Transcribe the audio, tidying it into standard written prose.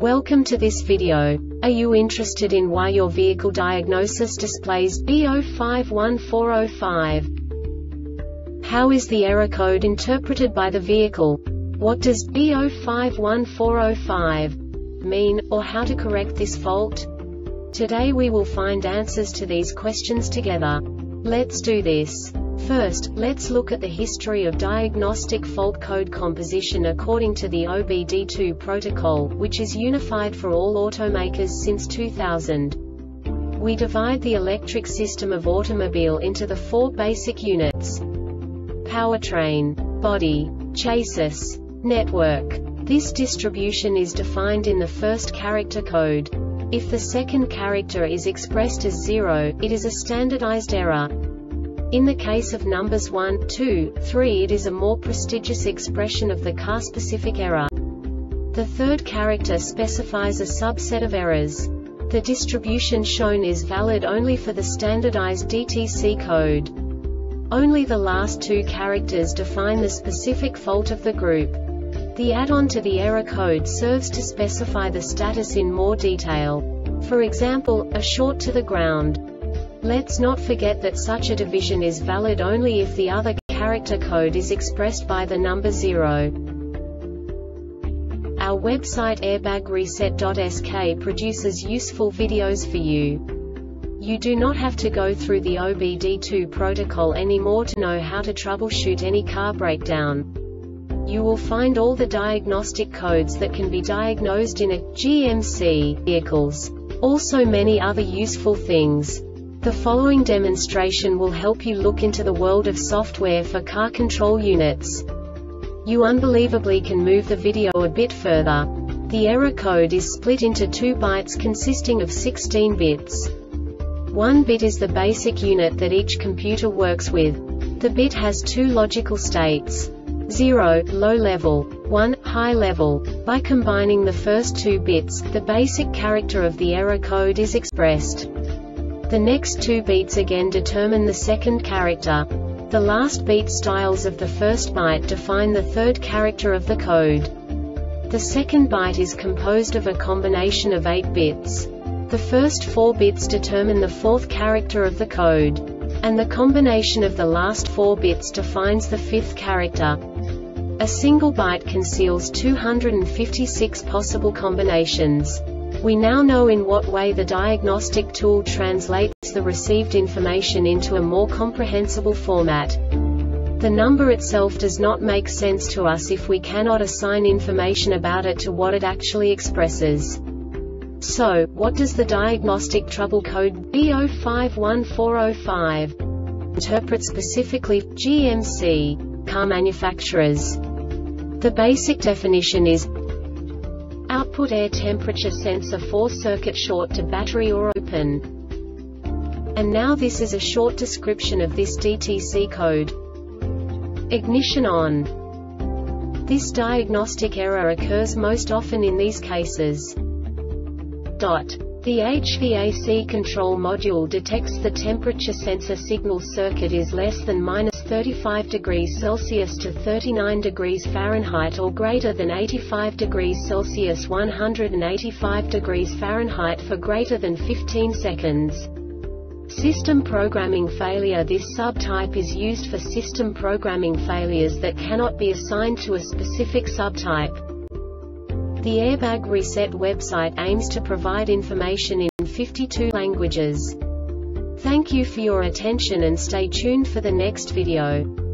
Welcome to this video. Are you interested in why your vehicle diagnosis displays B051405? How is the error code interpreted by the vehicle? What does B051405 mean, or how to correct this fault? Today we will find answers to these questions together. Let's do this. First, let's look at the history of diagnostic fault code composition according to the OBD2 protocol, which is unified for all automakers since 2000. We divide the electric system of automobile into the four basic units: powertrain, body, chassis, network. This distribution is defined in the first character code. If the second character is expressed as 0, it is a standardized error. In the case of numbers 1, 2, 3, it is a more prestigious expression of the car-specific error. The third character specifies a subset of errors. The distribution shown is valid only for the standardized DTC code. Only the last two characters define the specific fault of the group. The add-on to the error code serves to specify the status in more detail. For example, a short to the ground. Let's not forget that such a division is valid only if the other character code is expressed by the number 0. Our website airbagreset.sk produces useful videos for you. You do not have to go through the OBD2 protocol anymore to know how to troubleshoot any car breakdown. You will find all the diagnostic codes that can be diagnosed in a GMC vehicles. Also many other useful things. The following demonstration will help you look into the world of software for car control units. You unbelievably can move the video a bit further. The error code is split into 2 bytes consisting of 16 bits. 1 bit is the basic unit that each computer works with. The bit has 2 logical states: 0, low level, 1, high level. By combining the first 2 bits, the basic character of the error code is expressed. The next 2 beats again determine the second character. The last beat styles of the first byte define the third character of the code. The second byte is composed of a combination of 8 bits. The first 4 bits determine the fourth character of the code. And the combination of the last 4 bits defines the fifth character. A single byte conceals 256 possible combinations. We now know in what way the diagnostic tool translates the received information into a more comprehensible format. The number itself does not make sense to us if we cannot assign information about it to what it actually expresses. So, what does the diagnostic trouble code B051405 interpret specifically for GMC car manufacturers? The basic definition is output air temperature sensor 4 circuit short to battery or open. And now this is a short description of this DTC code. Ignition on. This diagnostic error occurs most often in these cases. The HVAC control module detects the temperature sensor signal circuit is less than -35 degrees Celsius to 39 degrees Fahrenheit or greater than 85 degrees Celsius 185 degrees Fahrenheit for greater than 15 seconds. System programming failure. This subtype is used for system programming failures that cannot be assigned to a specific subtype. The Airbag Reset website aims to provide information in 52 languages. Thank you for your attention and stay tuned for the next video.